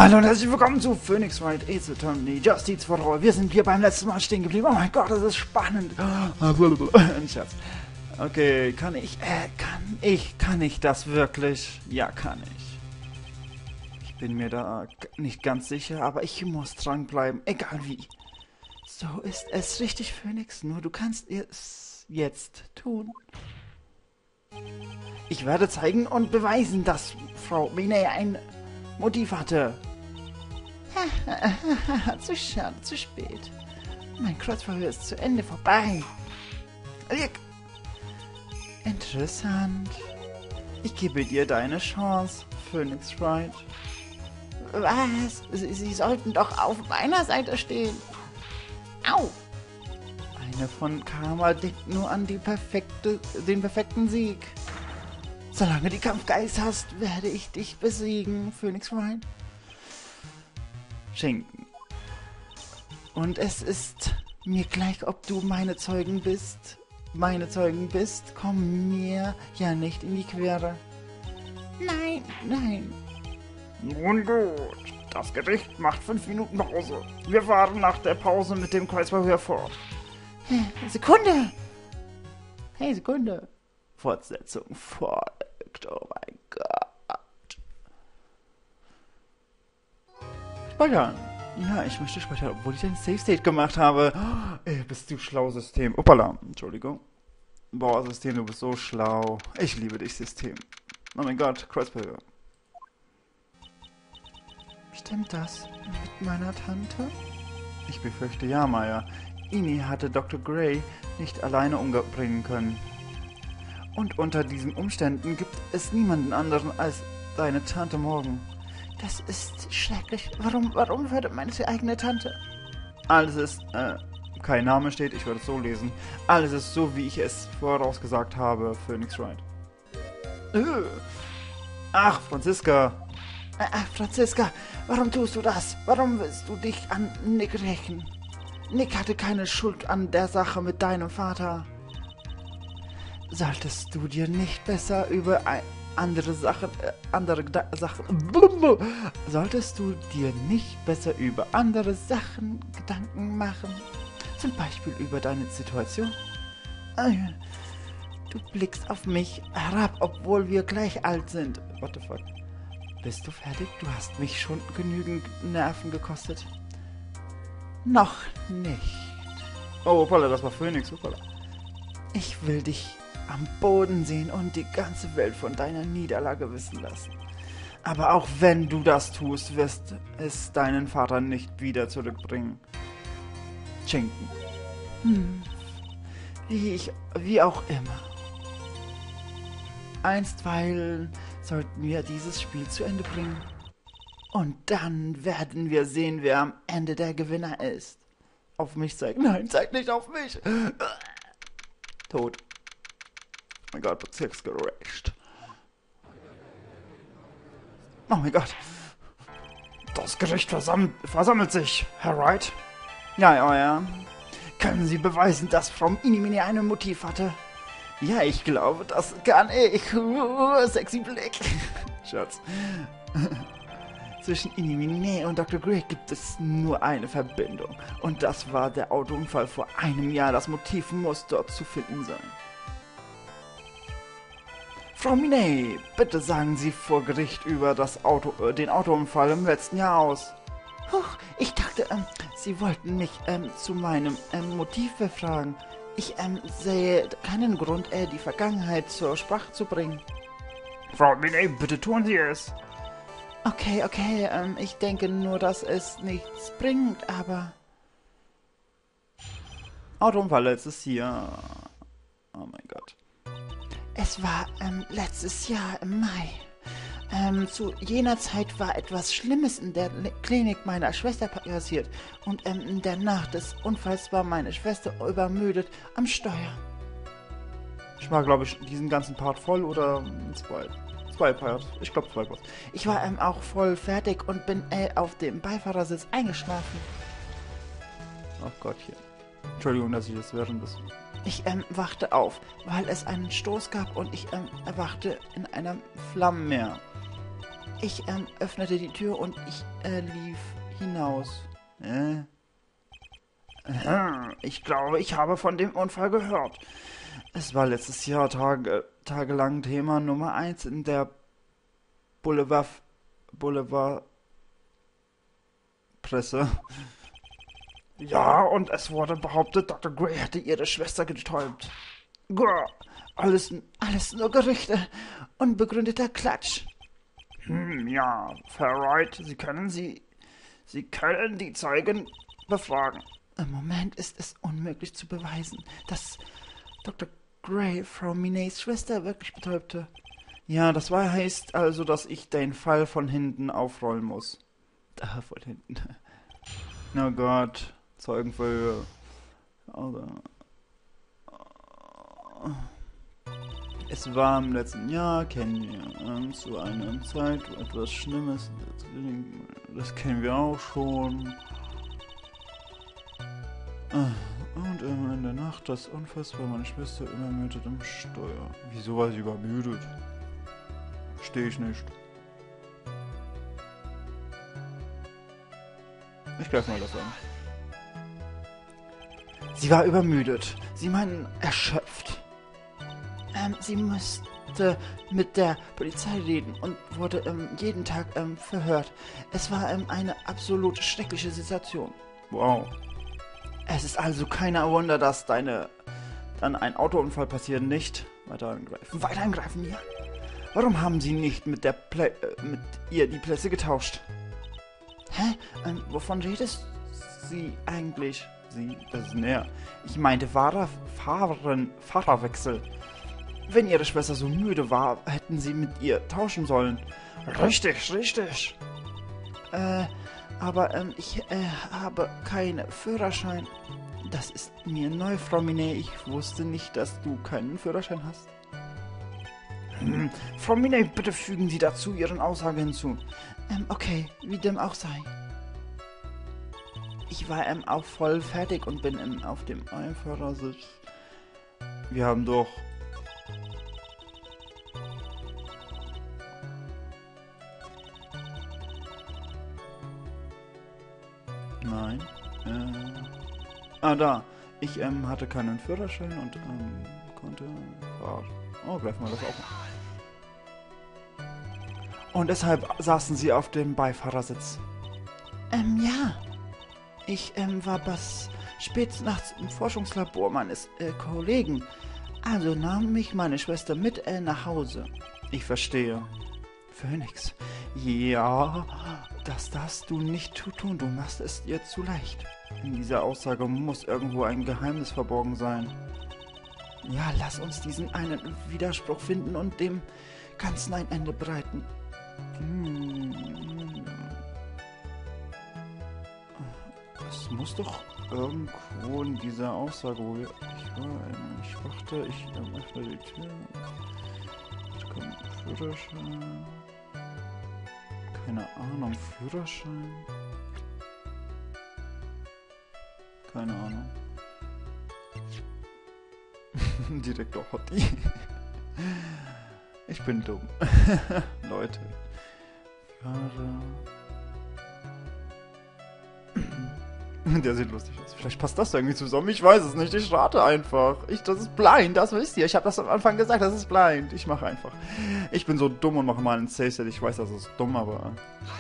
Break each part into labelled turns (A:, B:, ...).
A: Hallo und herzlich willkommen zu Phoenix Wright Ace Attorney Justice for All. Wir sind hier beim letzten Mal stehen geblieben. Oh mein Gott, das ist spannend. Ein Scherz. Okay, kann ich das wirklich? Ja, kann ich. Ich bin mir da nicht ganz sicher, aber ich muss dranbleiben, egal wie. So ist es richtig, Phoenix, nur du kannst es jetzt tun. Ich werde zeigen und beweisen, dass Frau Binet ein Motiv hatte. Zu schade, zu spät. Mein Kreuzverhör ist zu Ende vorbei. Interessant. Ich gebe dir deine Chance, Phoenix Wright. Was? Sie sollten doch auf meiner Seite stehen. Au! Eine von Karma denkt nur an den perfekten Sieg. Solange du Kampfgeist hast, werde ich dich besiegen, Phoenix Wright. Schenken. Und es ist mir gleich, ob du meine Zeugen bist. Komm mir ja nicht in die Quere. Nein, nein. Nun gut. Das Gericht macht 5 Minuten Pause. Wir fahren nach der Pause mit dem Kreuzverhör fort. Sekunde! Hey, Sekunde. Fortsetzung folgt. Oh mein Gott. Speichern. Ja, ich möchte speichern, obwohl ich ein Save State gemacht habe. Ey, bist du schlau, System. Uppala. Entschuldigung. Boah, System, du bist so schlau. Ich liebe dich, System. Oh mein Gott, Kreuzverhör. Stimmt das mit meiner Tante? Ich befürchte ja, Maya. Ini hatte Dr. Gray nicht alleine umbringen können. Und unter diesen Umständen gibt es niemanden anderen als deine Tante Morgan. Das ist schrecklich. Warum würde meine eigene Tante? Alles ist, kein Name steht, ich würde es so lesen. Alles ist so, wie ich es vorausgesagt habe, Phoenix Wright. Ach, Franziska. Ach, Franziska, warum tust du das? Warum willst du dich an Nick rächen? Nick hatte keine Schuld an der Sache mit deinem Vater. Solltest du dir nicht besser über Solltest du dir nicht besser über andere Sachen Gedanken machen? Zum Beispiel über deine Situation? Du blickst auf mich herab, obwohl wir gleich alt sind. What the fuck? Bist du fertig? Du hast mich schon genügend Nerven gekostet. Noch nicht. Oh, hoppala, das war Phoenix, hoppala. Ich will dich am Boden sehen und die ganze Welt von deiner Niederlage wissen lassen. Aber auch wenn du das tust, wirst es deinen Vater nicht wieder zurückbringen. Schenken. Wie auch immer. Einstweilen sollten wir dieses Spiel zu Ende bringen. Und dann werden wir sehen, wer am Ende der Gewinner ist. Auf mich zeigen. Nein, zeig nicht auf mich. Tot. Oh mein Gott, bezirksgerecht. Oh mein Gott. Das Gericht versammelt sich, Herr Wright. Ja. Können Sie beweisen, dass Frau Inimini ein Motiv hatte? Ja, ich glaube, das kann ich. Sexy Blick. Schatz. Zwischen Inimini und Dr. Gray gibt es nur eine Verbindung. Und das war der Autounfall vor einem Jahr. Das Motiv muss dort zu finden sein. Frau Binet, bitte sagen Sie vor Gericht über den Autounfall im letzten Jahr aus. Huch, ich dachte, Sie wollten mich zu meinem Motiv befragen. Ich sehe keinen Grund, die Vergangenheit zur Sprache zu bringen. Frau Binet, bitte tun Sie es. Okay, ich denke nur, dass es nichts bringt, aber... Autounfall letztes Jahr. Oh mein Gott. Es war letztes Jahr im Mai. Zu jener Zeit war etwas Schlimmes in der Klinik meiner Schwester passiert. Und in der Nacht des Unfalls war meine Schwester übermüdet am Steuer. Ich war, glaube ich, diesen ganzen Part voll oder zwei Parts. Ich glaube 2 Parts. Ich war auch voll fertig und bin auf dem Beifahrersitz eingeschlafen. Ach Gottchen. Entschuldigung, dass ich das während des... Ich wachte auf, weil es einen Stoß gab und ich erwachte in einem Flammenmeer. Ich öffnete die Tür und ich lief hinaus. Ich glaube, ich habe von dem Unfall gehört. Es war letztes Jahr tagelang Thema Nummer 1 in der Boulevardpresse. Ja, und es wurde behauptet, Dr. Gray hätte ihre Schwester getäubt. Grr, alles nur Gerüchte. Unbegründeter Klatsch. Ja, Fairright, Sie können die Zeugen befragen. Im Moment ist es unmöglich zu beweisen, dass Dr. Gray Frau Minets Schwester wirklich betäubte. Ja, das heißt also, dass ich den Fall von hinten aufrollen muss. Da, von hinten. Oh Gott, Zeugenverhör. Also, es war im letzten Jahr, kennen wir, zu einer Zeit, wo etwas Schlimmes, das kennen wir auch schon. Und in der Nacht des Unfalls war meine Schwester übermüdet im Steuer. Wieso war sie übermüdet? Verstehe ich nicht. Ich greife mal das an. Sie war übermüdet. Sie meinen erschöpft. Sie musste mit der Polizei reden und wurde jeden Tag verhört. Es war eine absolut schreckliche Situation. Wow. Es ist also kein Wunder, dass dann ein Autounfall passiert, nicht? Weiter angreifen. Weiter angreifen, ja. Warum haben Sie nicht mit ihr die Plätze getauscht? Hä? Wovon redest Sie eigentlich? Sie, das ist näher. Ich meinte Fahrerwechsel. Wenn Ihre Schwester so müde war, hätten Sie mit ihr tauschen sollen. Richtig, richtig. Aber ich habe keinen Führerschein. Das ist mir neu, Frau Minet. Ich wusste nicht, dass du keinen Führerschein hast. Frau Minet, bitte fügen Sie dazu Ihren Aussage hinzu. Okay, wie dem auch sei. Ich war auch voll fertig und bin auf dem Beifahrersitz. Wir haben doch... Nein. Da. Ich hatte keinen Führerschein und konnte fahren. Oh, greifen wir das auch mal. Und deshalb saßen Sie auf dem Beifahrersitz. Ja. Ich war bis spät nachts im Forschungslabor meines Kollegen. Also nahm mich meine Schwester mit nach Hause. Ich verstehe. Phoenix. Ja, das darfst du nicht tun. Du machst es dir zu leicht. In dieser Aussage muss irgendwo ein Geheimnis verborgen sein. Ja, lass uns diesen einen Widerspruch finden und dem Ganzen ein Ende bereiten. Es muss doch irgendwo in dieser Aussage, wo ich dachte, ich öffne die Tür. Ich komme Führerschein. Keine Ahnung, Führerschein? Keine Ahnung. Direktor Hotti. Ich bin dumm. Leute. Der sieht lustig aus. Vielleicht passt das irgendwie zusammen. Ich weiß es nicht. Ich rate einfach. Das ist blind. Das wisst ihr. Ich habe das am Anfang gesagt. Das ist blind. Ich mache einfach. Ich bin so dumm und mache mal einen Safe-Set. Ich weiß, das ist dumm, aber...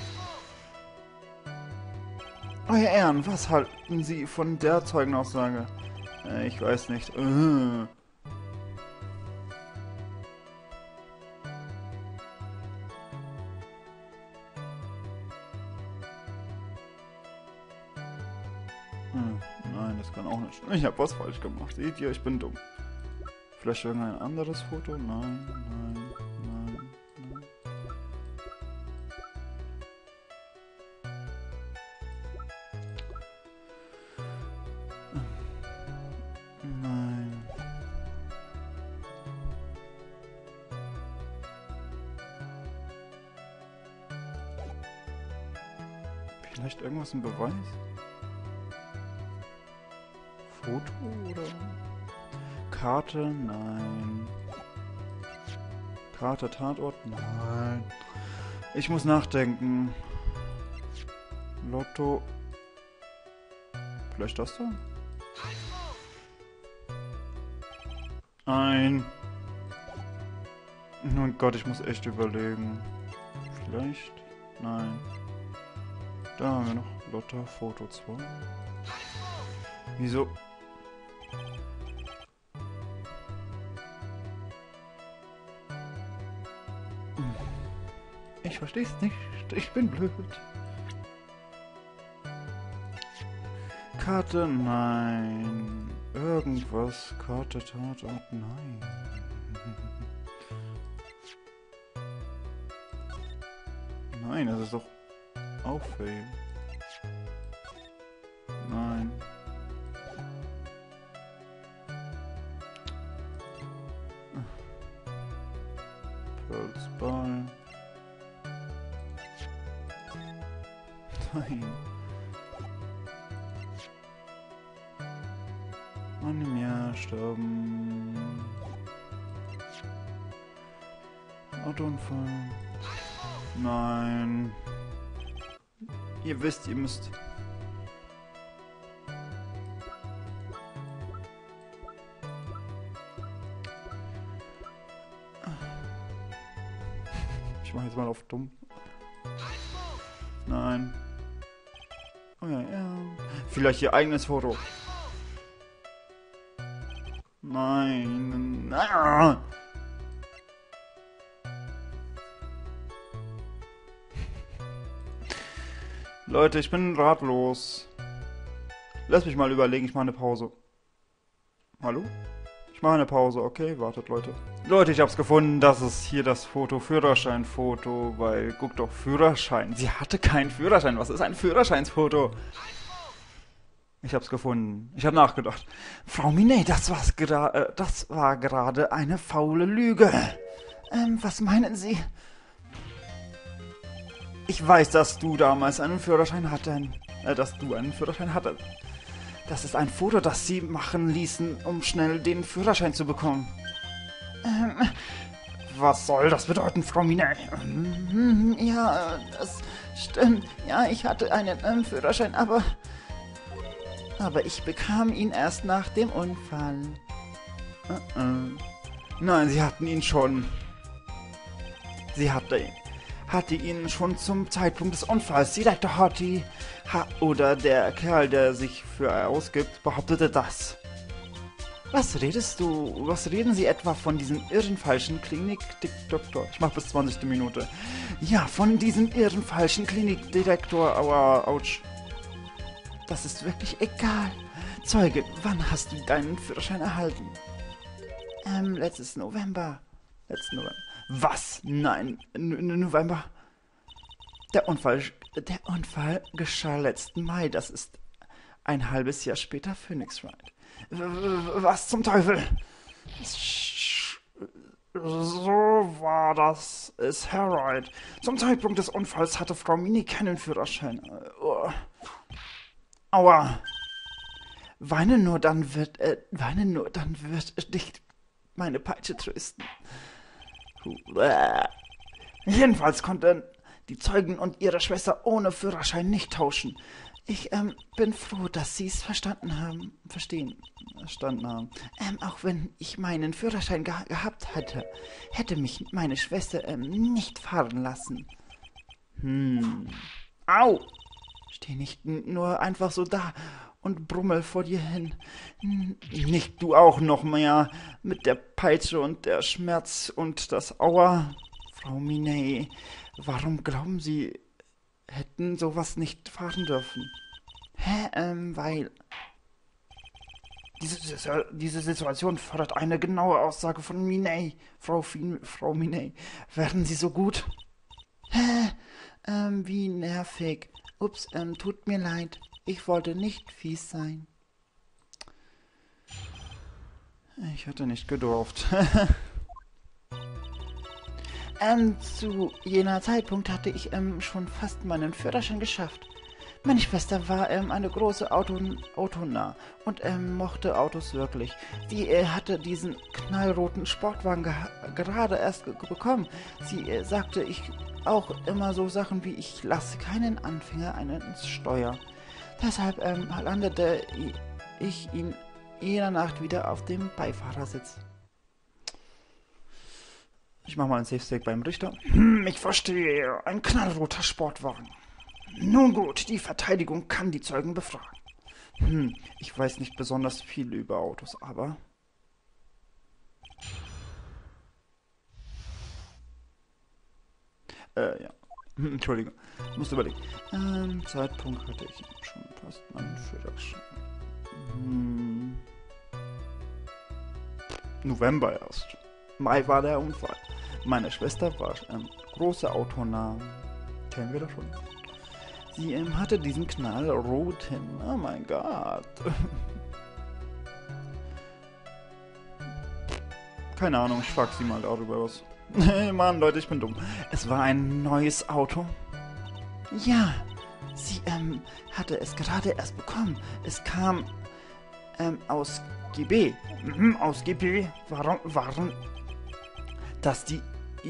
A: Euer Ehren, was halten Sie von der Zeugenaussage? Ich weiß nicht. Nein, das kann auch nicht. Ich habe was falsch gemacht. Seht ihr, ich bin dumm. Vielleicht irgendein anderes Foto? Nein, nein, nein, nein. Nein. Vielleicht irgendwas im Beweis? Foto oder? Karte? Nein. Karte, Tatort? Nein. Ich muss nachdenken. Lotto. Vielleicht das da? Nein. Oh mein Gott, ich muss echt überlegen. Vielleicht? Nein. Da haben wir noch Lotta Foto 2. Wieso? Ich versteh's nicht. Ich bin blöd. Karte, nein. Irgendwas. Karte, Tatort, nein. Nein, das ist doch auch fail. Nein. Pearls Ball. Nein. Und im Jahr sterben. Autounfall. Nein. Ihr wisst, ihr müsst. Ich mache jetzt mal auf dumm. Nein. Oh ja, ja. Vielleicht ihr eigenes Foto. Nein. Ah! Leute, ich bin ratlos. Lass mich mal überlegen, ich mache eine Pause. Hallo? Ich mache eine Pause, okay? Wartet, Leute. Leute, ich hab's gefunden. Das ist hier das Foto, Führerscheinfoto, weil, guck doch, Führerschein. Sie hatte keinen Führerschein. Was ist ein Führerscheinsfoto? Ich hab's gefunden. Ich hab nachgedacht. Frau Minet, das war gerade eine faule Lüge. Was meinen Sie? Ich weiß, dass du damals einen Führerschein hattest. Das ist ein Foto, das sie machen ließen, um schnell den Führerschein zu bekommen. Was soll das bedeuten, Frau Minet? Ja, das stimmt. Ja, ich hatte einen Führerschein, aber ich bekam ihn erst nach dem Unfall. Nein, sie hatten ihn schon. Sie hatte ihn schon zum Zeitpunkt des Unfalls. Die Leute Hottie oder der Kerl, der sich für ausgibt, behauptete das. Was reden Sie etwa von diesem irren falschen Klinikdirektor? Ich mach bis 20. Minute. Ja, von diesem irren falschen Klinikdirektor, aber ouch. Das ist wirklich egal. Zeuge, wann hast du deinen Führerschein erhalten? Letzten November. Was? Nein, November. Der Unfall geschah letzten Mai. Das ist ein halbes Jahr später Phoenix Wright. Was zum Teufel? So war das, ist Herr Wright. Zum Zeitpunkt des Unfalls hatte Frau Mini keinen Führerschein. Aua. Weine nur, dann wird dich meine Peitsche trösten. Jedenfalls konnten die Zeugen und ihre Schwester ohne Führerschein nicht tauschen. Ich bin froh, dass Sie es verstanden haben. Auch wenn ich meinen Führerschein gehabt hätte mich meine Schwester nicht fahren lassen. Au! Steh nicht nur einfach so da und brummel vor dir hin. Nicht du auch noch mehr mit der Peitsche und der Schmerz und das Aua. Frau Minet, warum glauben Sie, hätten sowas nicht fahren dürfen? Weil diese Situation fordert eine genaue Aussage von Minet. Frau Minet, werden Sie so gut? Wie nervig. Ups, tut mir leid. Ich wollte nicht fies sein. Ich hatte nicht gedurft. Zu jener Zeitpunkt hatte ich schon fast meinen Führerschein geschafft. Meine Schwester war eine große Autonah und mochte Autos wirklich. Sie hatte diesen knallroten Sportwagen gerade erst bekommen. Sie sagte ich auch immer so Sachen wie, ich lasse keinen Anfänger einen ins Steuer. Deshalb landete ich ihn jeder Nacht wieder auf dem Beifahrersitz. Ich mach mal einen Safe Stake beim Richter. Ich verstehe, ein knallroter Sportwagen. Nun gut, die Verteidigung kann die Zeugen befragen. Ich weiß nicht besonders viel über Autos, aber... ja. Entschuldigung, musste überlegen. Zeitpunkt hatte ich schon fast meinen Führerschein. November erst. Mai war der Unfall. Meine Schwester war große Autonah. Kennen wir das schon? Sie hatte diesen knallroten. Oh mein Gott. Keine Ahnung, ich frag sie mal darüber was. Mann, Leute, ich bin dumm. Es war ein neues Auto. Ja, sie hatte es gerade erst bekommen. Es kam aus GB. Aus GB waren das die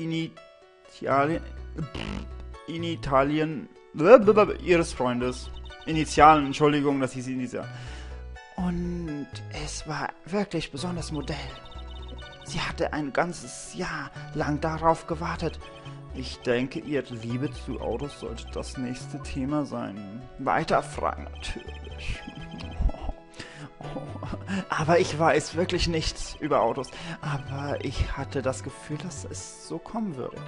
A: Initialien ihres Freundes. Initialen, Entschuldigung, das hieß Initial. Und es war wirklich besonders Modell. Sie hatte ein ganzes Jahr lang darauf gewartet. Ich denke, ihre Liebe zu Autos sollte das nächste Thema sein. Weiterfragen natürlich. Aber ich weiß wirklich nichts über Autos. Aber ich hatte das Gefühl, dass es so kommen würde.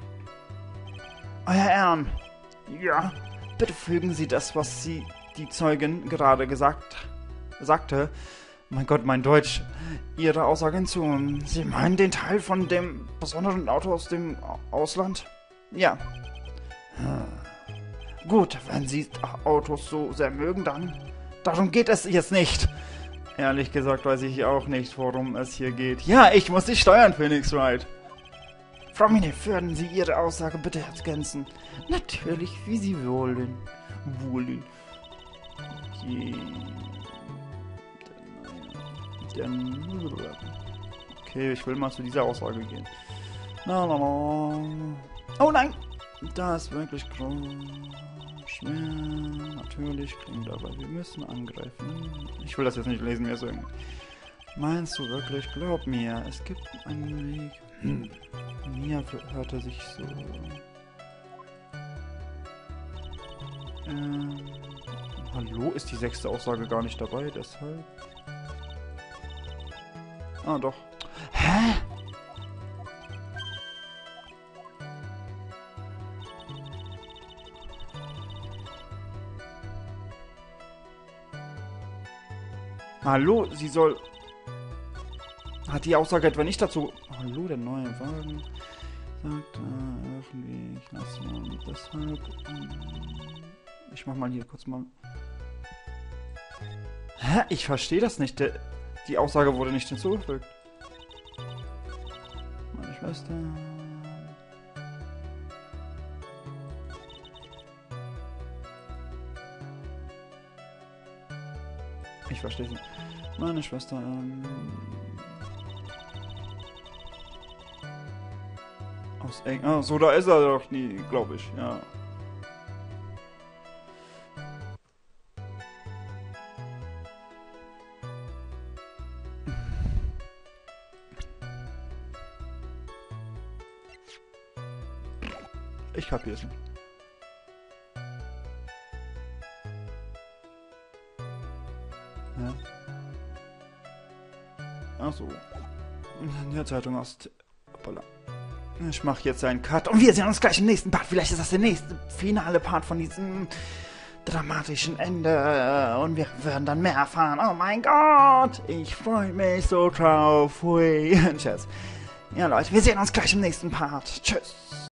A: Euer Ehren. Ja, bitte fügen Sie das, was die Zeugin gerade sagte. Mein Gott, mein Deutsch. Ihre Aussage hinzu. Sie meinen den Teil von dem besonderen Auto aus dem Ausland? Ja. Gut, wenn Sie Autos so sehr mögen, dann... Darum geht es jetzt nicht. Ehrlich gesagt weiß ich auch nicht, worum es hier geht. Ja, ich muss dich steuern, Phoenix Wright. Frau Mine, würden Sie Ihre Aussage bitte ergänzen? Natürlich, wie Sie wollen. Okay, ich will mal zu dieser Aussage gehen. Oh nein! Da ist wirklich schwer. Natürlich klingt aber, wir müssen angreifen. Ich will das jetzt nicht lesen, mehr so. Meinst du wirklich? Glaub mir, es gibt einen Weg. Mia hörte sich so... Hallo? Ist die 6. Aussage gar nicht dabei, deshalb... Ah, doch. Hä? Hallo, sie soll... Hat die Aussage etwa nicht dazu... Hallo, der neue Wagen... Sagt, irgendwie... Ich lasse mal deshalb... Ich mach mal hier kurz mal... Hä? Ich verstehe das nicht. Die Aussage wurde nicht hinzugefügt. Meine Schwester... Ich verstehe sie. Meine Schwester, aus Eng... Ah, so, da ist er doch nie, glaube ich, ja. Ich kapiere es nicht. Ja. Ach so. In der Zeitung aus... Hoppala. Ich mache jetzt einen Cut und wir sehen uns gleich im nächsten Part. Vielleicht ist das der nächste finale Part von diesem dramatischen Ende und wir werden dann mehr erfahren. Oh mein Gott, ich freue mich so drauf. Hui. Tschüss. Ja Leute, wir sehen uns gleich im nächsten Part. Tschüss.